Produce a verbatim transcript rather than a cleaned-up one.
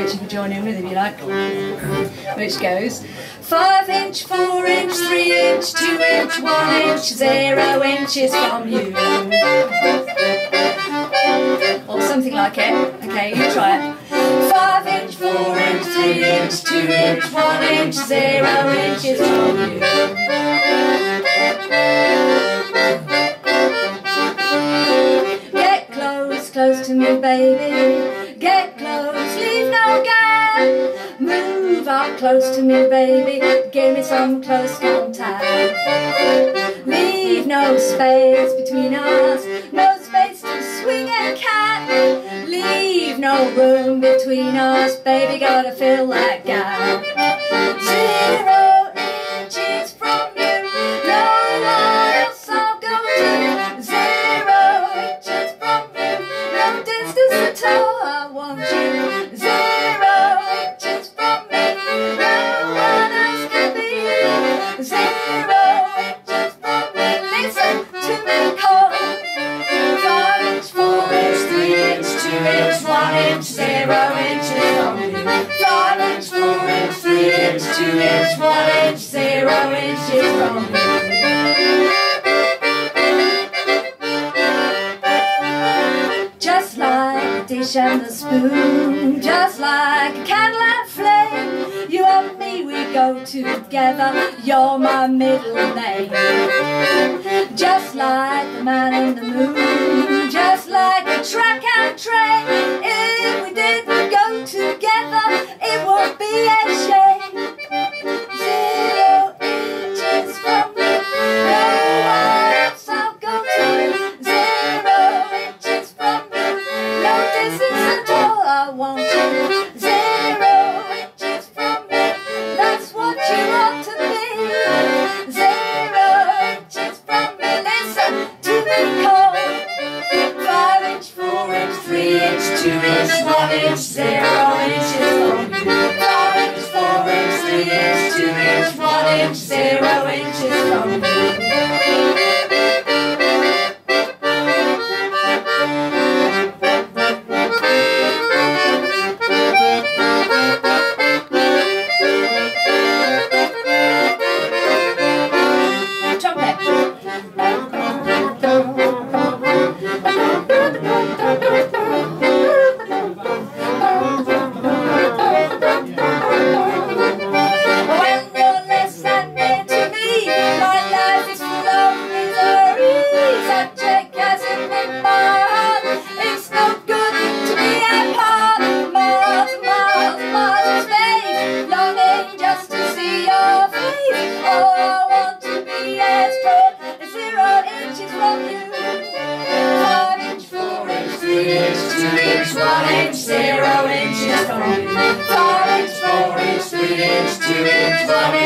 which you can join in with if you like, which goes five inch, four inch, three inch, two inch, one inch, zero inches from you. Or something like it. Okay, you try it. Five inch, four inch, three inch, two inch, one inch, zero inches from you. Get close, close to me, baby. Get close, leave no gap. Move up close to me, baby. Give me some close contact. Leave no space between us. No space to swing and cat. Leave no room between us, baby. Gotta fill that gap. Zero inches from you. No one else I'll go to. Zero inches from you. No distance at all. I want you. Zero inches from me. No one else can be. Zero inches from me. Listen to me call. Five inch, four inch, three inch, two inch, one inch, zero inches from you. Five inch, four inch, three inch, two inch, one inch, zero inches from you. Just like a dish and a spoon, just like a candle and flame, you and me, we go together, you're my middle name. Just like the man in the moon, just like a track and train, if we didn't go together, it would be a shame. Zero inches from me, no one else I'll go to. Zero inches from me, no distance at all. I want you. Zero inches from me, that's what you ought to be. Zero inches from me, listen to me call. Five inch, four inch, three inch, two inch, one inch, zero inches from you. Five inch, four inch, three inch, two inch, one inch, zero inches from you. Zero inches from you. Five inch, four inch, three inch, two inch, one inch.